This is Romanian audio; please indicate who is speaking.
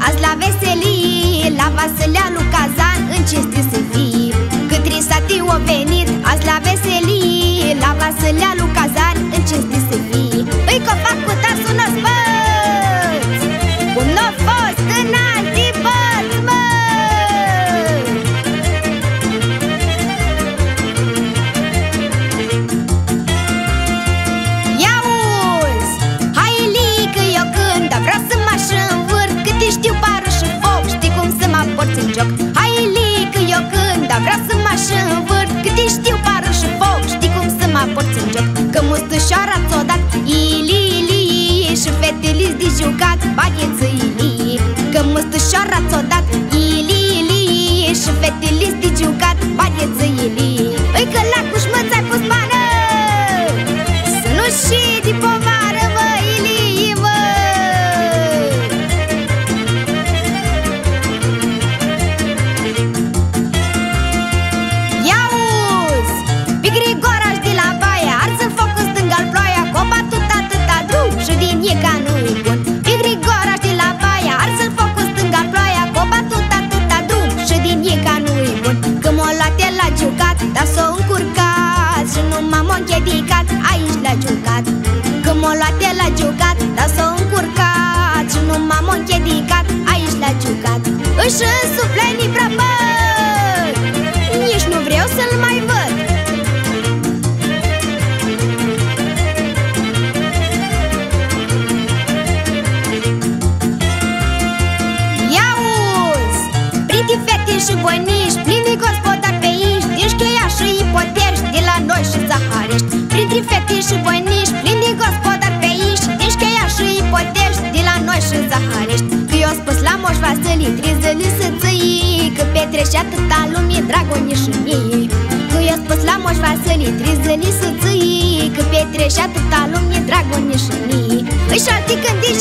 Speaker 1: azi la veselie, la Vasilea lui Cazan, în cinste să fii. Cât risati o venit, azi la veselie, la Vasilea lui Cazan, în cinste să fii. Îi că fac cu tasul n-o-ți băți, cum n-o fost în alții băți, mă! Ia-uzi, hai Lică, eu când vreau să mă aș învârt, cât știu pară și foc, știi cum să mă porți în joc. Hai Lică, eu când vreau să mă aș învârt, cât știu pară și foc, știi cum să mă porți în joc. Că mustușoara ți-o dat ili, și fetele-s de jucat, bagheță ili. Că mustușoara ți-o dat ili, și fetele-s de jucat, bagheță ili. Îi că la cușmă ți-ai pus bană, să nu și de povară, mă, ili, mă. Ia-uzi, pe Grigoraș de la baia, arsă focul stânga-l ploaia, cu o bătut atâta drum și din Ieca nu-i bun. Pe Grigoraș de la baia, arsă focul stânga-l ploaia, cu o bătut atâta drum și din Ieca nu-i bun. Că m-o luat el la jucat, dar s-o încurcat și nu m-am închedicat, aici la jucat. Că m-o luat el la jucat, dar s-o încurcat și nu m-am închedicat, aici la jucat. Își însufle prea băi, nici nu vreau să-l mai văd. Ia-uzi, priti fete și băniști, plini gospodari pe aici, din Șcheia și Ipotești, de la noi și Zaharești. Printre fete și băniști, plini gospodari pe aici, din Șcheia și Ipotești, de la noi și Zaharești. Că eu spus la Moș Vasile, 3 zile să ții, că petrece atâta lume, dragoni și mie. Că eu spus la Moș Vasile, 3 zile să ții, că petrece atâta lume, dragoni și mie. Îi șalti când